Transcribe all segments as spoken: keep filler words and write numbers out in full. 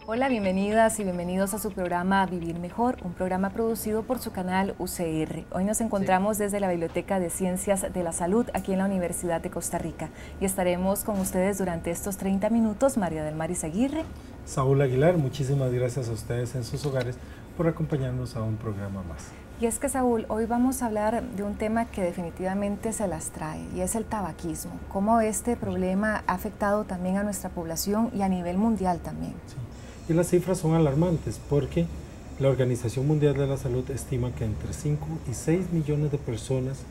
Hola, bienvenidas y bienvenidos a su programa Vivir Mejor, un programa producido por su canal U C R. Hoy nos encontramos sí. desde la Biblioteca de Ciencias de la Salud aquí en la Universidad de Costa Rica y estaremos con ustedes durante estos treinta minutos, María del Mar Izaguirre. Saúl Aguilar, muchísimas gracias a ustedes en sus hogares por acompañarnos a un programa más. Y es que, Saúl, hoy vamos a hablar de un tema que definitivamente se las trae y es el tabaquismo, cómo este problema ha afectado también a nuestra población y a nivel mundial también. Sí. Y las cifras son alarmantes porque la Organización Mundial de la Salud estima que entre cinco y seis millones de personas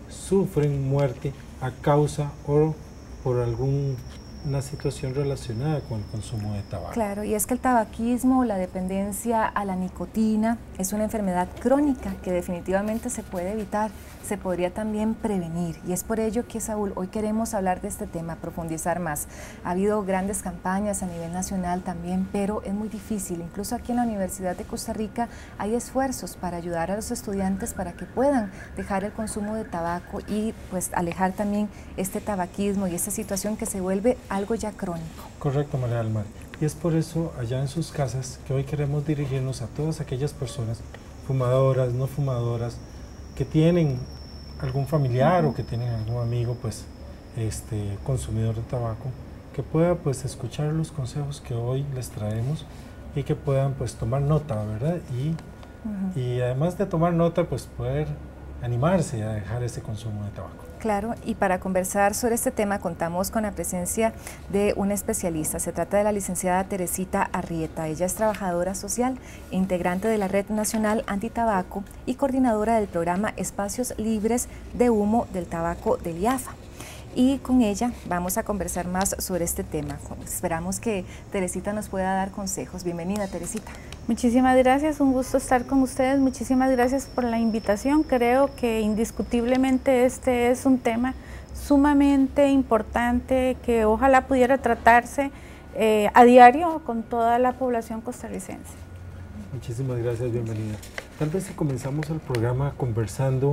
sufren muerte a causa o por alguna situación relacionada con el consumo de tabaco. Claro, y es que el tabaquismo, la dependencia a la nicotina, es una enfermedad crónica que definitivamente se puede evitar, se podría también prevenir, y es por ello que, Saúl, hoy queremos hablar de este tema, profundizar más. Ha habido grandes campañas a nivel nacional también, pero es muy difícil. Incluso aquí en la Universidad de Costa Rica hay esfuerzos para ayudar a los estudiantes para que puedan dejar el consumo de tabaco y pues alejar también este tabaquismo y esta situación que se vuelve algo ya crónico. Correcto, María del Mar. Y es por eso, allá en sus casas, que hoy queremos dirigirnos a todas aquellas personas, fumadoras, no fumadoras, que tienen algún familiar uh-huh. o que tienen algún amigo, pues, este, consumidor de tabaco, que pueda, pues, escuchar los consejos que hoy les traemos y que puedan, pues, tomar nota, ¿verdad? Y, uh-huh. y además de tomar nota, pues, poder animarse a dejar ese consumo de tabaco. Claro, y para conversar sobre este tema contamos con la presencia de una especialista. Se trata de la licenciada Teresita Arrieta. Ella es trabajadora social, integrante de la Red Nacional Antitabaco y coordinadora del programa Espacios Libres de Humo del Tabaco del I A F A. Y con ella vamos a conversar más sobre este tema. Esperamos que Teresita nos pueda dar consejos. Bienvenida, Teresita. Muchísimas gracias, un gusto estar con ustedes. Muchísimas gracias por la invitación. Creo que indiscutiblemente este es un tema sumamente importante que ojalá pudiera tratarse eh, a diario con toda la población costarricense. Muchísimas gracias, bienvenida. Tal vez si comenzamos el programa conversando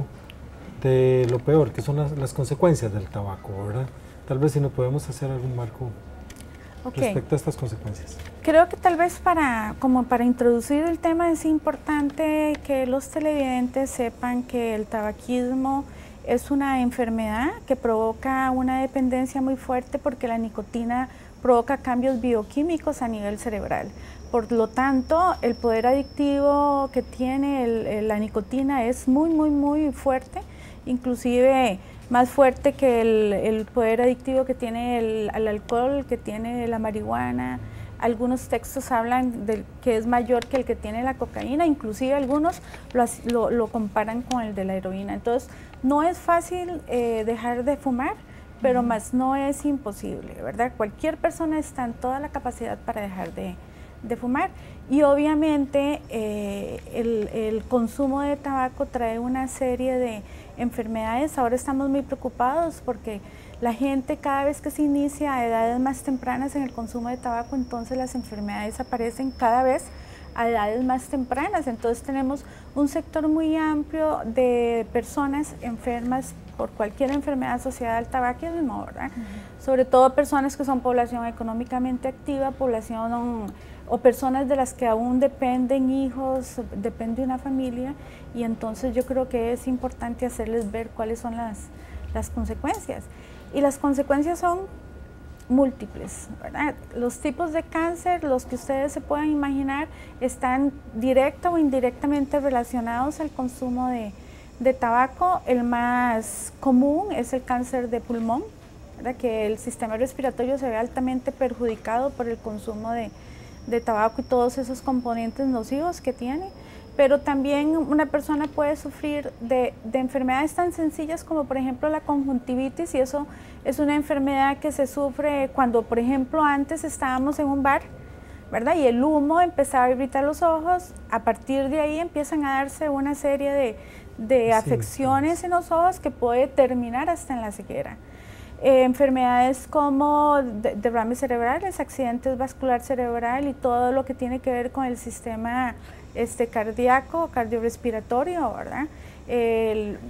de lo peor, que son las, las consecuencias del tabaco, ¿verdad? Tal vez si nos podemos hacer algún marco okay. respecto a estas consecuencias. Creo que tal vez para, como para introducir el tema es importante que los televidentes sepan que el tabaquismo es una enfermedad que provoca una dependencia muy fuerte porque la nicotina provoca cambios bioquímicos a nivel cerebral. Por lo tanto, el poder adictivo que tiene el, el, la nicotina es muy, muy, muy fuerte, inclusive más fuerte que el, el poder adictivo que tiene el, el alcohol, que tiene la marihuana. Algunos textos hablan de que es mayor que el que tiene la cocaína, inclusive algunos lo, lo, lo comparan con el de la heroína. Entonces, no es fácil eh, dejar de fumar, pero uh-huh. más no es imposible, ¿verdad? Cualquier persona está en toda la capacidad para dejar de, de fumar. Y obviamente eh, el, el consumo de tabaco trae una serie de enfermedades. Ahora estamos muy preocupados porque la gente cada vez que se inicia a edades más tempranas en el consumo de tabaco, entonces las enfermedades aparecen cada vez a edades más tempranas. Entonces tenemos un sector muy amplio de personas enfermas por cualquier enfermedad asociada al tabaquismo, ¿verdad? Uh-huh. Sobre todo personas que son población económicamente activa, población o personas de las que aún dependen hijos, depende una familia, y entonces yo creo que es importante hacerles ver cuáles son las, las consecuencias. Y las consecuencias son múltiples, ¿verdad? Los tipos de cáncer, los que ustedes se puedan imaginar, están directa o indirectamente relacionados al consumo de, de tabaco. El más común es el cáncer de pulmón, ¿verdad? Que el sistema respiratorio se ve altamente perjudicado por el consumo de, de tabaco y todos esos componentes nocivos que tiene. Pero también una persona puede sufrir de, de enfermedades tan sencillas como por ejemplo la conjuntivitis, y eso es una enfermedad que se sufre cuando por ejemplo antes estábamos en un bar, ¿verdad? Y el humo empezaba a irritar los ojos, a partir de ahí empiezan a darse una serie de, de sí, afecciones sí. en los ojos que puede terminar hasta en la ceguera. Eh, enfermedades como de, derrames cerebrales, accidentes vascular cerebral y todo lo que tiene que ver con el sistema este, cardíaco, cardiorrespiratorio, ¿verdad? El,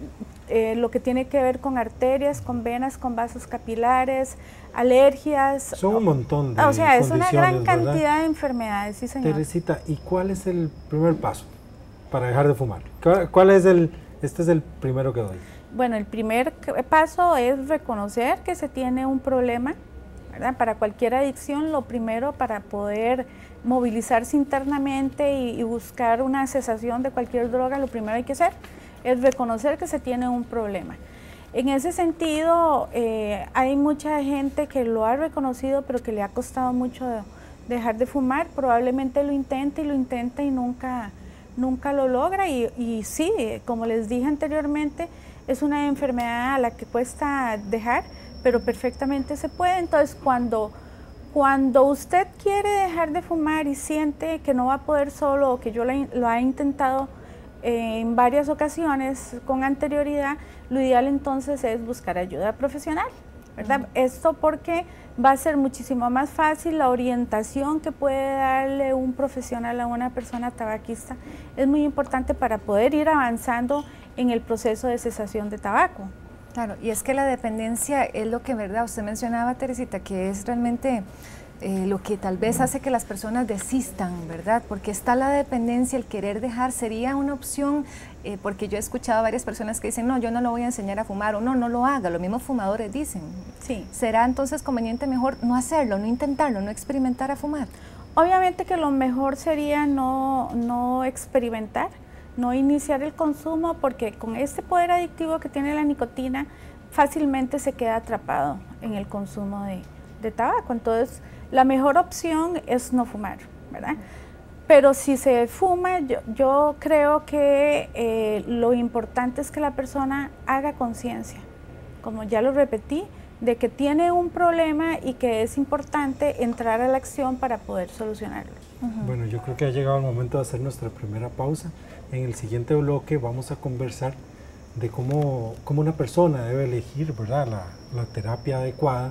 eh, lo que tiene que ver con arterias, con venas, con vasos capilares, alergias. Son un montón de O sea, es una gran ¿verdad? cantidad de enfermedades, sí señor. Teresita, ¿y cuál es el primer paso para dejar de fumar? ¿Cuál es el, este es el primero que doy? Bueno, el primer paso es reconocer que se tiene un problema, ¿verdad? Para cualquier adicción, lo primero para poder movilizarse internamente y, y buscar una cesación de cualquier droga, lo primero hay que hacer es reconocer que se tiene un problema. En ese sentido, eh, hay mucha gente que lo ha reconocido, pero que le ha costado mucho dejar de fumar, probablemente lo intenta y lo intenta y nunca, nunca lo logra, y, y sí, como les dije anteriormente, es una enfermedad a la que cuesta dejar, pero perfectamente se puede. Entonces, cuando, cuando usted quiere dejar de fumar y siente que no va a poder solo, o que yo lo, lo ha intentado eh, en varias ocasiones con anterioridad, lo ideal entonces es buscar ayuda profesional, ¿verdad? Uh-huh. Esto porque va a ser muchísimo más fácil la orientación que puede darle un profesional a una persona tabaquista. Es muy importante para poder ir avanzando en el proceso de cesación de tabaco. Claro, y es que la dependencia es lo que, ¿verdad? Usted mencionaba, Teresita, que es realmente eh, lo que tal vez hace que las personas desistan, ¿verdad? Porque está la dependencia, el querer dejar sería una opción, eh, porque yo he escuchado a varias personas que dicen, no, yo no lo voy a enseñar a fumar, o no, no lo haga, los mismos fumadores dicen. Sí. ¿Será entonces conveniente mejor no hacerlo, no intentarlo, no experimentar a fumar? Obviamente que lo mejor sería no, no experimentar, no iniciar el consumo, porque con este poder adictivo que tiene la nicotina, fácilmente se queda atrapado en el consumo de, de tabaco. Entonces, la mejor opción es no fumar, ¿verdad? Pero si se fuma, yo, yo creo que eh, lo importante es que la persona haga conciencia, como ya lo repetí, de que tiene un problema y que es importante entrar a la acción para poder solucionarlo. Uh-huh. Bueno, yo creo que ha llegado el momento de hacer nuestra primera pausa. En el siguiente bloque vamos a conversar de cómo, cómo una persona debe elegir, ¿verdad?, la, la terapia adecuada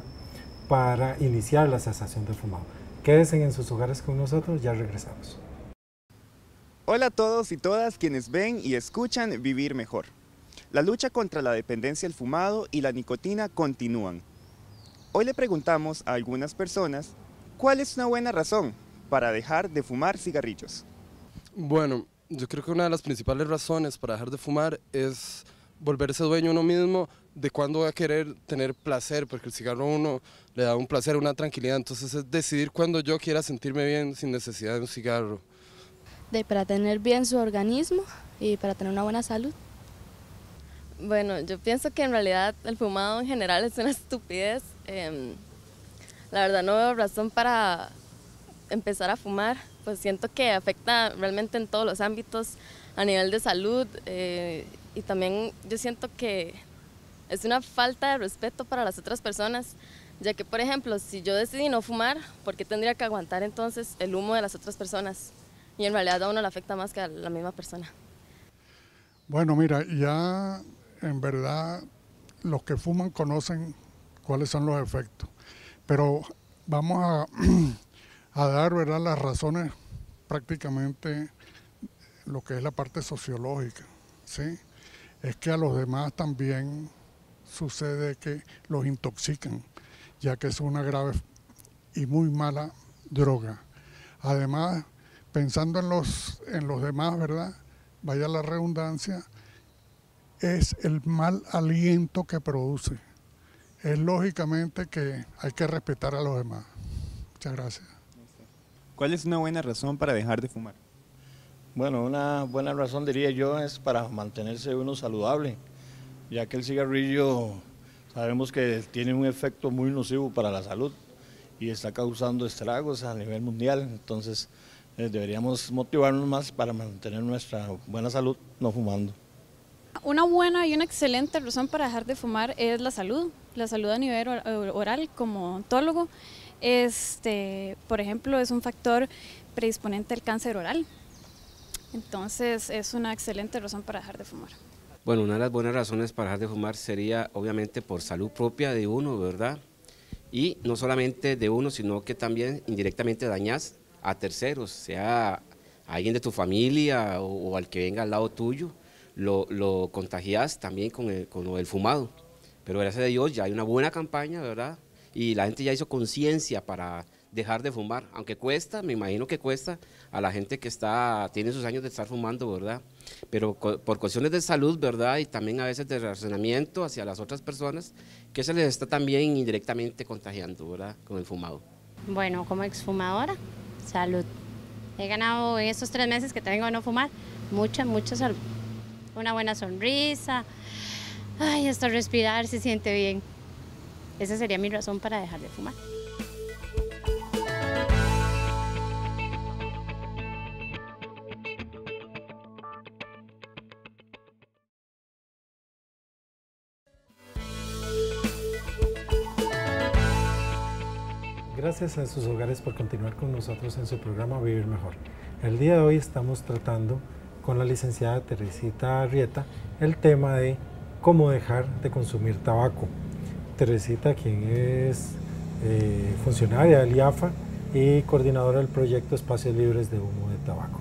para iniciar la cesación del fumado. Quédense en sus hogares con nosotros, ya regresamos. Hola a todos y todas quienes ven y escuchan Vivir Mejor. La lucha contra la dependencia al fumado y la nicotina continúan. Hoy le preguntamos a algunas personas cuál es una buena razón para dejar de fumar cigarrillos. Bueno, yo creo que una de las principales razones para dejar de fumar es volverse dueño uno mismo de cuándo va a querer tener placer, porque el cigarro a uno le da un placer, una tranquilidad, entonces es decidir cuándo yo quiera sentirme bien sin necesidad de un cigarro. De, para tener bien su organismo y para tener una buena salud. Bueno, yo pienso que en realidad el fumado en general es una estupidez. Eh, la verdad no veo razón para empezar a fumar, pues siento que afecta realmente en todos los ámbitos a nivel de salud, eh, y también yo siento que es una falta de respeto para las otras personas, ya que por ejemplo si yo decidí no fumar, ¿por qué tendría que aguantar entonces el humo de las otras personas? Y en realidad a uno le afecta más que a la misma persona. Bueno, mira, ya en verdad los que fuman conocen cuáles son los efectos, pero vamos a, a dar, ¿verdad?, las razones, prácticamente lo que es la parte sociológica, ¿sí? Es que a los demás también sucede que los intoxican, ya que es una grave y muy mala droga. Además, pensando en los, en los demás, ¿verdad?, vaya la redundancia, es el mal aliento que produce. Es lógicamente que hay que respetar a los demás. Muchas gracias. ¿Cuál es una buena razón para dejar de fumar? Bueno, una buena razón diría yo es para mantenerse uno saludable, ya que el cigarrillo sabemos que tiene un efecto muy nocivo para la salud y está causando estragos a nivel mundial, entonces eh, deberíamos motivarnos más para mantener nuestra buena salud no fumando. Una buena y una excelente razón para dejar de fumar es la salud, la salud a nivel oral como odontólogo. Este, por ejemplo, es un factor predisponente al cáncer oral, entonces es una excelente razón para dejar de fumar. Bueno, una de las buenas razones para dejar de fumar sería obviamente por salud propia de uno, ¿verdad? Y no solamente de uno, sino que también indirectamente dañas a terceros, sea a alguien de tu familia o, o al que venga al lado tuyo, lo, lo contagias también con, el, con lo del fumado. Pero gracias a Dios ya hay una buena campaña, ¿verdad? Y la gente ya hizo conciencia para dejar de fumar, aunque cuesta, me imagino que cuesta a la gente que está, tiene sus años de estar fumando, ¿verdad? Pero por cuestiones de salud, ¿verdad? Y también a veces de relacionamiento hacia las otras personas, que se les está también indirectamente contagiando, ¿verdad? Con el fumado. Bueno, como exfumadora, salud. He ganado en estos tres meses que tengo de no fumar, mucha, mucha salud. Una buena sonrisa, ay, hasta respirar se siente bien. Esa sería mi razón para dejar de fumar. Gracias a sus hogares por continuar con nosotros en su programa Vivir Mejor. El día de hoy estamos tratando con la licenciada Teresita Arrieta el tema de cómo dejar de consumir tabaco. Teresita, quien es eh, funcionaria del I A F A y coordinadora del proyecto Espacios Libres de Humo de Tabaco.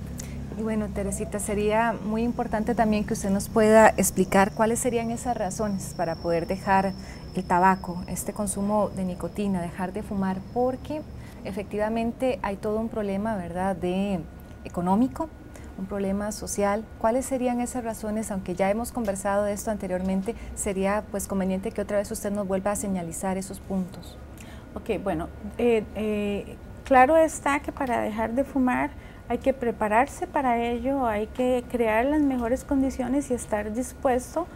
Y bueno, Teresita, sería muy importante también que usted nos pueda explicar cuáles serían esas razones para poder dejar el tabaco, este consumo de nicotina, dejar de fumar, porque efectivamente hay todo un problema, ¿verdad?, de económico, un problema social. ¿Cuáles serían esas razones? Aunque ya hemos conversado de esto anteriormente, sería pues conveniente que otra vez usted nos vuelva a señalizar esos puntos. Ok, bueno, eh, eh, claro está que para dejar de fumar hay que prepararse para ello, hay que crear las mejores condiciones y estar dispuesto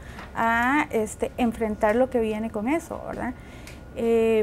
a este, enfrentar lo que viene con eso, ¿verdad? Eh,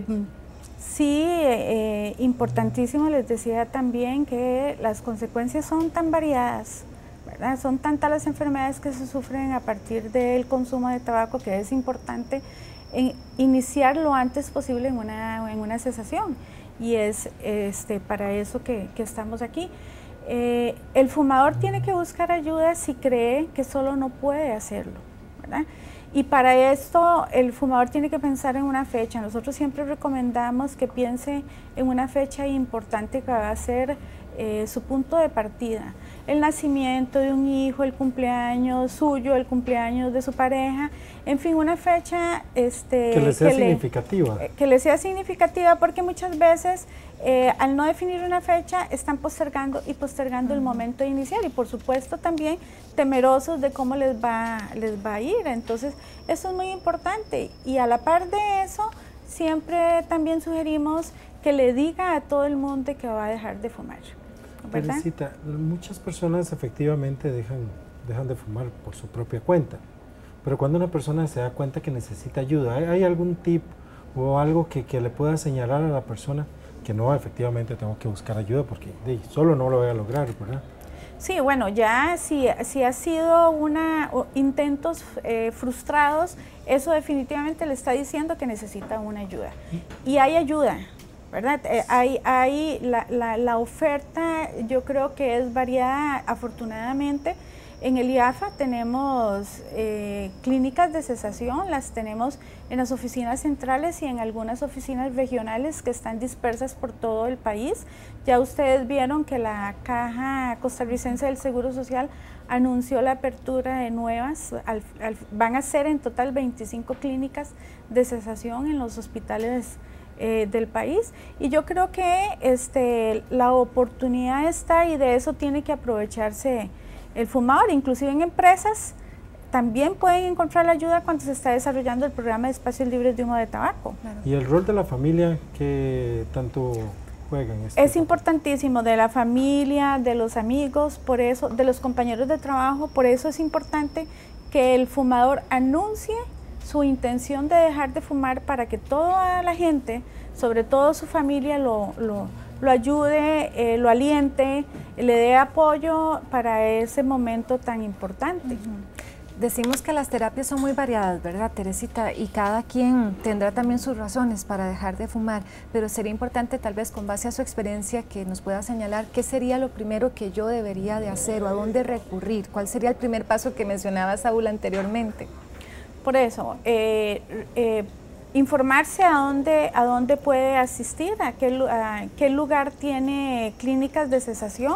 sí, eh, importantísimo, les decía también que las consecuencias son tan variadas, ¿verdad? Son tantas las enfermedades que se sufren a partir del consumo de tabaco que es importante en iniciar lo antes posible en una, en una cesación, y es este, para eso que, que estamos aquí. Eh, el fumador tiene que buscar ayuda si cree que solo no puede hacerlo, ¿verdad? Y para esto el fumador tiene que pensar en una fecha. Nosotros siempre recomendamos que piense en una fecha importante que va a ser eh, su punto de partida. El nacimiento de un hijo, el cumpleaños suyo, el cumpleaños de su pareja, en fin, una fecha este, que le sea que significativa. Le, que le sea significativa, porque muchas veces eh, al no definir una fecha están postergando y postergando uh-huh. el momento de iniciar, y por supuesto también temerosos de cómo les va, les va a ir. Entonces eso es muy importante, y a la par de eso siempre también sugerimos que le diga a todo el mundo que va a dejar de fumar. Teresita, muchas personas efectivamente dejan, dejan de fumar por su propia cuenta, pero cuando una persona se da cuenta que necesita ayuda, ¿hay, hay algún tip o algo que, que le pueda señalar a la persona que no, efectivamente tengo que buscar ayuda porque de, solo no lo voy a lograr, ¿verdad? Sí, bueno, ya si, si ha sido una, o, intentos eh, frustrados, eso definitivamente le está diciendo que necesita una ayuda. Y hay ayuda, ¿verdad? Eh, hay, hay la, la, la oferta, yo creo que es variada, afortunadamente. En el I A F A tenemos eh, clínicas de cesación, las tenemos en las oficinas centrales y en algunas oficinas regionales que están dispersas por todo el país. Ya ustedes vieron que la Caja Costarricense del Seguro Social anunció la apertura de nuevas, al, al, van a ser en total veinticinco clínicas de cesación en los hospitales Eh, del país, y yo creo que este, la oportunidad está, y de eso tiene que aprovecharse el fumador. Inclusive en empresas también pueden encontrar la ayuda cuando se está desarrollando el programa de espacios libres de humo de tabaco. Claro. ¿Y el rol de la familia qué tanto juega en esto? Es importantísimo, de la familia, de los amigos, por eso, de los compañeros de trabajo. Por eso es importante que el fumador anuncie su intención de dejar de fumar, para que toda la gente, sobre todo su familia, lo, lo, lo ayude, eh, lo aliente, le dé apoyo para ese momento tan importante. Uh-huh. Decimos que las terapias son muy variadas, ¿verdad, Teresita? Y cada quien tendrá también sus razones para dejar de fumar, pero sería importante, tal vez con base a su experiencia, que nos pueda señalar qué sería lo primero que yo debería de hacer o a dónde recurrir. ¿Cuál sería el primer paso que mencionaba Saúl anteriormente? Por eso, eh, eh, informarse a dónde, a dónde puede asistir, a qué, a qué lugar tiene clínicas de cesación.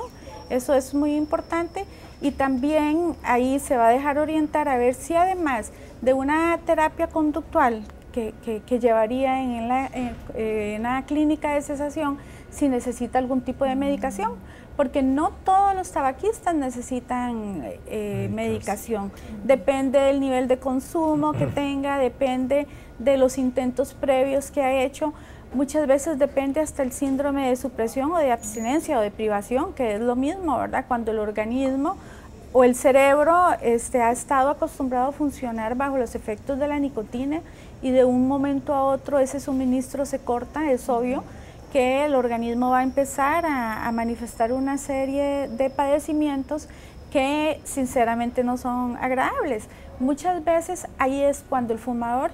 Eso es muy importante y también ahí se va a dejar orientar a ver si además de una terapia conductual que, que, que llevaría en la, en, en la clínica de cesación, si necesita algún tipo de medicación, porque no todos los tabaquistas necesitan eh, medicación. Depende del nivel de consumo que tenga, depende de los intentos previos que ha hecho. Muchas veces depende hasta el síndrome de supresión o de abstinencia o de privación, que es lo mismo, ¿verdad? Cuando el organismo o el cerebro este, ha estado acostumbrado a funcionar bajo los efectos de la nicotina y de un momento a otro ese suministro se corta, es obvio que el organismo va a empezar a, a manifestar una serie de padecimientos que sinceramente no son agradables. Muchas veces ahí es cuando el fumador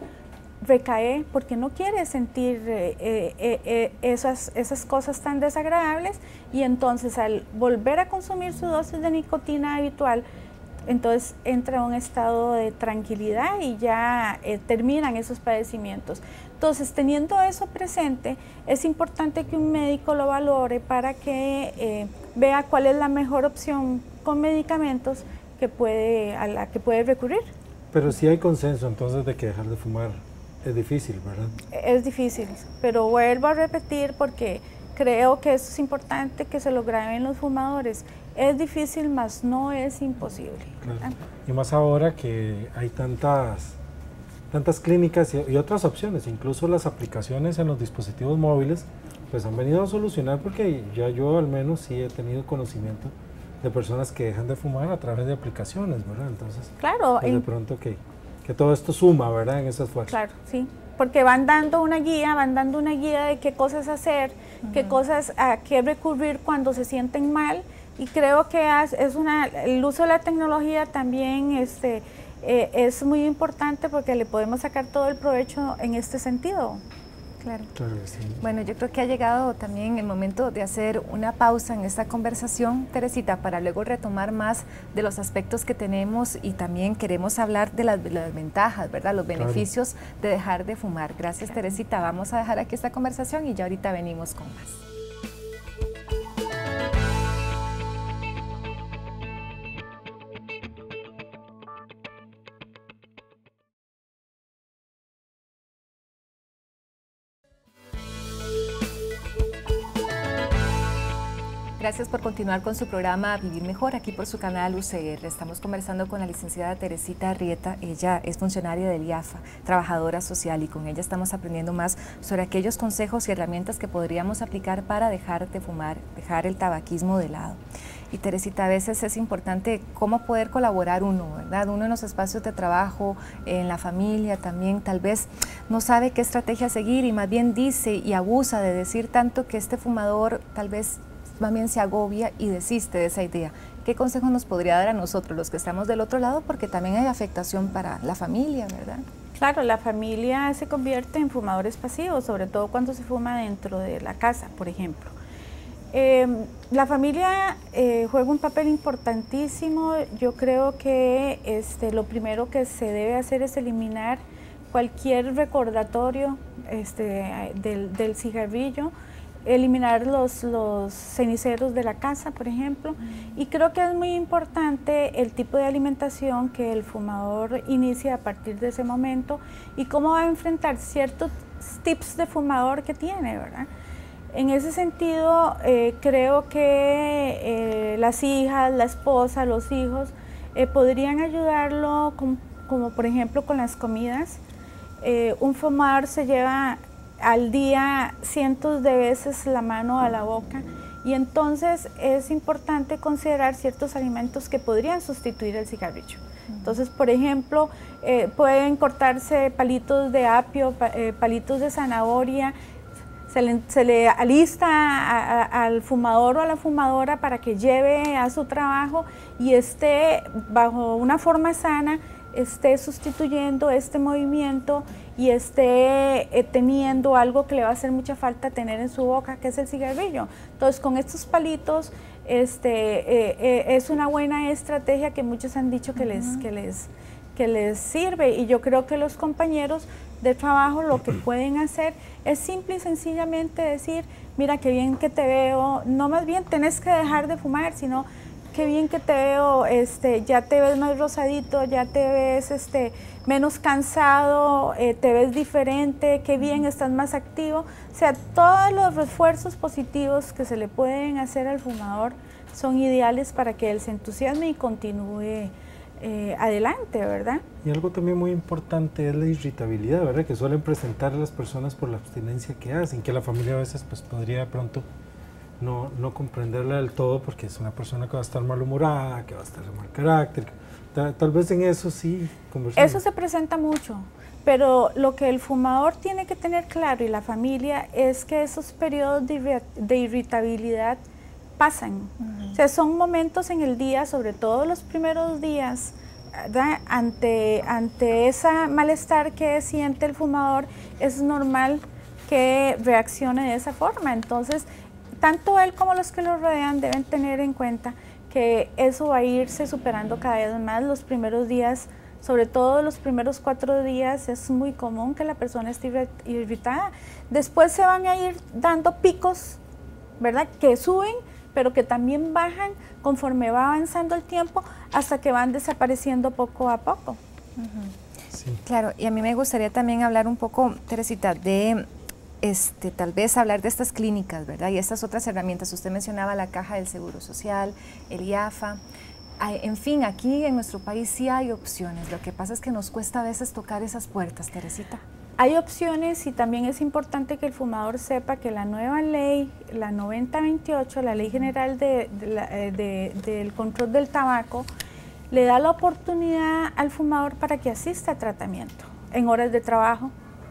recae porque no quiere sentir eh, eh, eh, esas, esas cosas tan desagradables y entonces al volver a consumir su dosis de nicotina habitual, entonces entra a un estado de tranquilidad y ya eh, terminan esos padecimientos. Entonces, teniendo eso presente, es importante que un médico lo valore para que eh, vea cuál es la mejor opción con medicamentos que puede, a la que puede recurrir. Pero sí hay consenso entonces de que dejar de fumar es difícil, ¿verdad? Es difícil, pero vuelvo a repetir porque creo que eso es importante que se lo graben los fumadores. Es difícil, mas no es imposible. Claro. Y más ahora que hay tantas, tantas clínicas y, y otras opciones, incluso las aplicaciones en los dispositivos móviles, pues han venido a solucionar porque ya yo al menos sí he tenido conocimiento de personas que dejan de fumar a través de aplicaciones, ¿verdad? Entonces, claro, pues de pronto que, que todo esto suma, ¿verdad? En ese esfuerzo. Claro, sí. Porque van dando una guía, van dando una guía de qué cosas hacer, uh-huh. qué cosas a qué recurrir cuando se sienten mal. Y creo que es una, el uso de la tecnología también este, eh, es muy importante porque le podemos sacar todo el provecho en este sentido. Claro. Claro que sí. Bueno, yo creo que ha llegado también el momento de hacer una pausa en esta conversación, Teresita, para luego retomar más de los aspectos que tenemos y también queremos hablar de las, de las ventajas, ¿verdad? Los beneficios claro. de dejar de fumar. Gracias, claro. Teresita. Vamos a dejar aquí esta conversación y ya ahorita venimos con más. Gracias por continuar con su programa Vivir Mejor, aquí por su canal U C R. Estamos conversando con la licenciada Teresita Arrieta. Ella es funcionaria del I A F A, trabajadora social, y con ella estamos aprendiendo más sobre aquellos consejos y herramientas que podríamos aplicar para dejar de fumar, dejar el tabaquismo de lado. Y Teresita, a veces es importante cómo poder colaborar uno, ¿verdad? Uno en los espacios de trabajo, en la familia también, tal vez no sabe qué estrategia seguir y más bien dice y abusa de decir tanto que este fumador tal vez más bien se agobia y desiste de esa idea. ¿Qué consejo nos podría dar a nosotros, los que estamos del otro lado? Porque también hay afectación para la familia, ¿verdad? Claro, la familia se convierte en fumadores pasivos, sobre todo cuando se fuma dentro de la casa, por ejemplo. Eh, la familia eh, juega un papel importantísimo. Yo creo que este, lo primero que se debe hacer es eliminar cualquier recordatorio este, del, del cigarrillo, eliminar los, los ceniceros de la casa, por ejemplo, mm. y creo que es muy importante el tipo de alimentación que el fumador inicia a partir de ese momento y cómo va a enfrentar ciertos tips de fumador que tiene, ¿verdad? En ese sentido, eh, creo que eh, las hijas, la esposa, los hijos eh, podrían ayudarlo, con, como por ejemplo con las comidas. Eh, un fumador se lleva al día cientos de veces la mano a la boca y entonces es importante considerar ciertos alimentos que podrían sustituir el cigarrillo. Entonces, por ejemplo, eh, pueden cortarse palitos de apio, pa, eh, palitos de zanahoria, se le, se le alista a, a, al fumador o a la fumadora para que lleve a su trabajo y esté bajo una forma sana, esté sustituyendo este movimiento y esté eh, teniendo algo que le va a hacer mucha falta tener en su boca, que es el cigarrillo. Entonces, con estos palitos este, eh, eh, es una buena estrategia que muchos han dicho que, uh-huh. les, que, les, que les sirve, y yo creo que los compañeros de trabajo, lo que pueden hacer es simple y sencillamente decir, mira qué bien que te veo, no más bien tenés que dejar de fumar, sino qué bien que te veo, este, ya te ves más rosadito, ya te ves este, menos cansado, eh, te ves diferente, qué bien, estás más activo. O sea, todos los refuerzos positivos que se le pueden hacer al fumador son ideales para que él se entusiasme y continúe eh, adelante, ¿verdad? Y algo también muy importante es la irritabilidad, ¿verdad? Que suelen presentar a las personas por la abstinencia que hacen, que la familia a veces pues, podría de pronto no, no comprenderla del todo porque es una persona que va a estar malhumorada, que va a estar de mal carácter. Tal, tal vez en eso sí conversamos. Eso se presenta mucho, pero lo que el fumador tiene que tener claro y la familia es que esos periodos de, de irritabilidad pasan. Uh-huh. O sea, son momentos en el día, sobre todo los primeros días, ¿verdad? Ante, ante ese malestar que siente el fumador, es normal que reaccione de esa forma. Entonces, tanto él como los que lo rodean deben tener en cuenta que eso va a irse superando cada vez más. Los primeros días, sobre todo los primeros cuatro días, es muy común que la persona esté irritada. Después se van a ir dando picos, ¿verdad? Que suben, pero que también bajan conforme va avanzando el tiempo hasta que van desapareciendo poco a poco. Uh-huh. Sí. Claro, y a mí me gustaría también hablar un poco, Teresita, de este, tal vez hablar de estas clínicas, ¿verdad? Y estas otras herramientas. Usted mencionaba la Caja del Seguro Social, el I A F A. En fin, aquí en nuestro país sí hay opciones. Lo que pasa es que nos cuesta a veces tocar esas puertas, Teresita. Hay opciones y también es importante que el fumador sepa que la nueva ley, la noventa veintiocho, la Ley General de, de la, de, del Control del Tabaco, le da la oportunidad al fumador para que asista a tratamiento en horas de trabajo,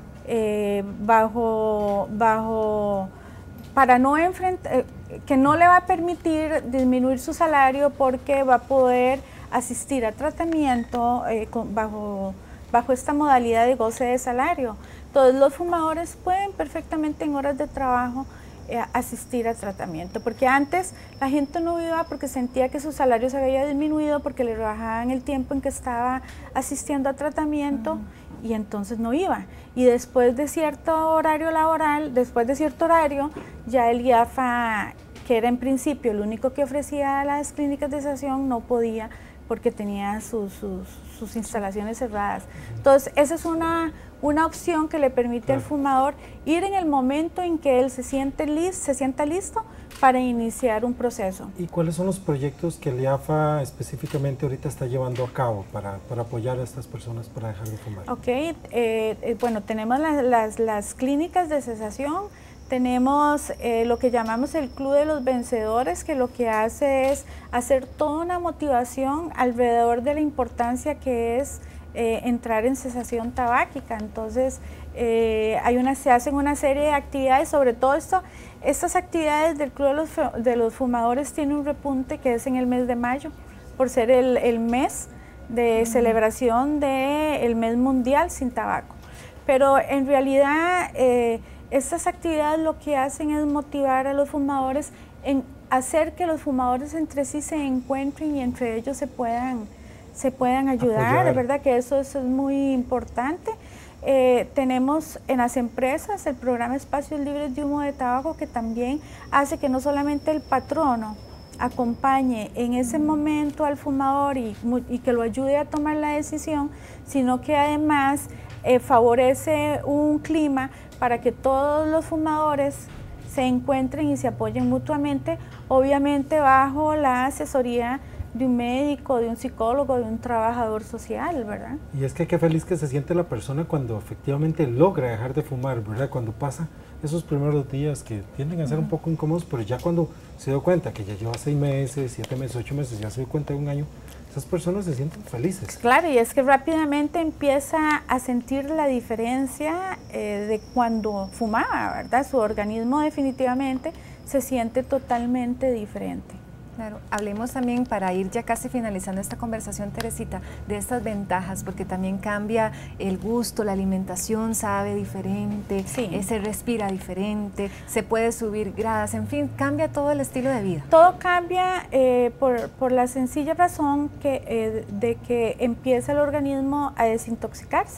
eh, bajo, bajo, para no enfrentar, eh, que no le va a permitir disminuir su salario porque va a poder asistir a tratamiento eh, con, bajo... bajo esta modalidad de goce de salario. Entonces los fumadores pueden perfectamente en horas de trabajo eh, asistir a tratamiento, porque antes la gente no iba porque sentía que su salario se había disminuido porque le rebajaban el tiempo en que estaba asistiendo a tratamiento uh-huh. y entonces no iba. Y después de cierto horario laboral, después de cierto horario, ya el I A F A, que era en principio el único que ofrecía las clínicas de cesación, no podía porque tenía sus, sus, sus instalaciones cerradas. Entonces, esa es una, una opción que le permite claro. al fumador ir en el momento en que él se, siente lis, se sienta listo para iniciar un proceso. ¿Y cuáles son los proyectos que el I A F A específicamente ahorita está llevando a cabo para, para apoyar a estas personas para dejar de fumar? Ok, eh, eh, bueno, tenemos las, las, las clínicas de cesación. Tenemos eh, lo que llamamos el Club de los Vencedores, que lo que hace es hacer toda una motivación alrededor de la importancia que es eh, entrar en cesación tabáquica. Entonces, eh, hay una, se hacen una serie de actividades, sobre todo esto, estas actividades del Club de los, de los Fumadores tienen un repunte que es en el mes de mayo, por ser el, el mes de uh-huh. celebración del mes mundial sin tabaco. Pero en realidad, eh, estas actividades lo que hacen es motivar a los fumadores en hacer que los fumadores entre sí se encuentren y entre ellos se puedan, se puedan ayudar, apoyar. ¿Verdad? Que eso, eso es muy importante. Eh, tenemos en las empresas el programa Espacios Libres de Humo de Tabaco, que también hace que no solamente el patrono acompañe en ese momento al fumador y, y que lo ayude a tomar la decisión, sino que además eh, favorece un clima para que todos los fumadores se encuentren y se apoyen mutuamente, obviamente bajo la asesoría de un médico, de un psicólogo, de un trabajador social, ¿verdad? Y es que qué feliz que se siente la persona cuando efectivamente logra dejar de fumar, ¿verdad? Cuando pasa esos primeros días que tienden a ser un poco incómodos, pero ya cuando se dio cuenta que ya lleva seis meses, siete meses, ocho meses, ya se dio cuenta de un año, esas personas se sienten felices. Claro, y es que rápidamente empieza a sentir la diferencia eh, de cuando fumaba, ¿verdad? Su organismo definitivamente se siente totalmente diferente. Claro, hablemos también, para ir ya casi finalizando esta conversación, Teresita, de estas ventajas, porque también cambia el gusto, la alimentación sabe diferente, sí. eh, se respira diferente, se puede subir gradas, en fin, cambia todo el estilo de vida. Todo cambia eh, por, por la sencilla razón que, eh, de que empieza el organismo a desintoxicarse.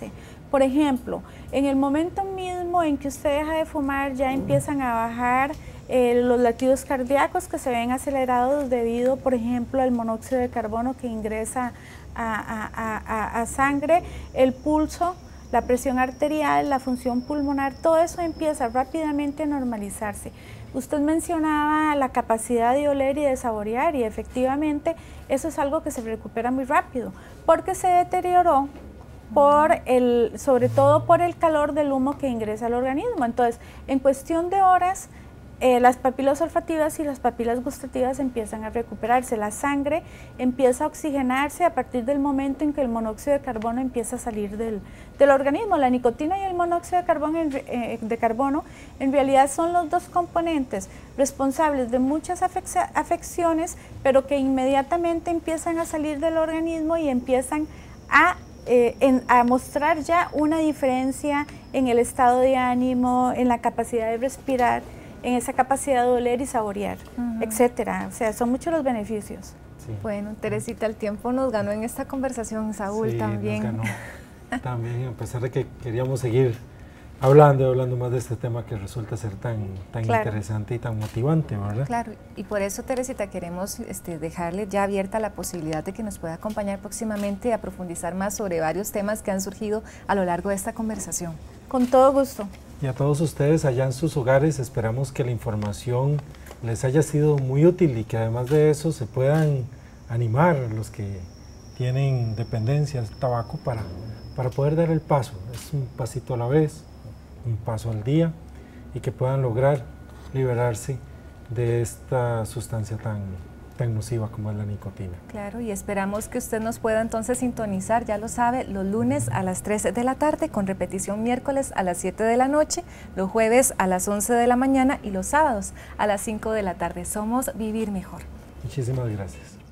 Por ejemplo, en el momento mismo en que usted deja de fumar, ya empiezan a bajar eh, los latidos cardíacos que se ven acelerados debido, por ejemplo, al monóxido de carbono que ingresa a, a, a, a sangre, el pulso, la presión arterial, la función pulmonar, todo eso empieza rápidamente a normalizarse. Usted mencionaba la capacidad de oler y de saborear, y efectivamente eso es algo que se recupera muy rápido, porque se deterioró por el, sobre todo por el calor del humo que ingresa al organismo. Entonces, en cuestión de horas, Eh, las papilas olfativas y las papilas gustativas empiezan a recuperarse, la sangre empieza a oxigenarse a partir del momento en que el monóxido de carbono empieza a salir del, del organismo. La nicotina y el monóxido de carbono, en, eh, de carbono en realidad son los dos componentes responsables de muchas afecciones, pero que inmediatamente empiezan a salir del organismo y empiezan a Eh, en, a mostrar ya una diferencia en el estado de ánimo, en la capacidad de respirar, en esa capacidad de oler y saborear, uh-huh. etcétera. O sea, son muchos los beneficios. Sí. Bueno, Teresita, el tiempo nos ganó en esta conversación, Saúl sí, también. Nos ganó. También, a pesar de que queríamos seguir hablando y hablando más de este tema que resulta ser tan, tan claro. interesante y tan motivante, ¿verdad? Claro, y por eso, Teresita, queremos este, dejarle ya abierta la posibilidad de que nos pueda acompañar próximamente a profundizar más sobre varios temas que han surgido a lo largo de esta conversación. Con todo gusto. Y a todos ustedes allá en sus hogares, esperamos que la información les haya sido muy útil y que además de eso se puedan animar los que tienen dependencia al tabaco para, para poder dar el paso. Es un pasito a la vez, un paso al día, y que puedan lograr liberarse de esta sustancia tan, tan nociva como es la nicotina. Claro, y esperamos que usted nos pueda entonces sintonizar, ya lo sabe, los lunes a las tres de la tarde, con repetición miércoles a las siete de la noche, los jueves a las once de la mañana y los sábados a las cinco de la tarde. Somos Vivir Mejor. Muchísimas gracias.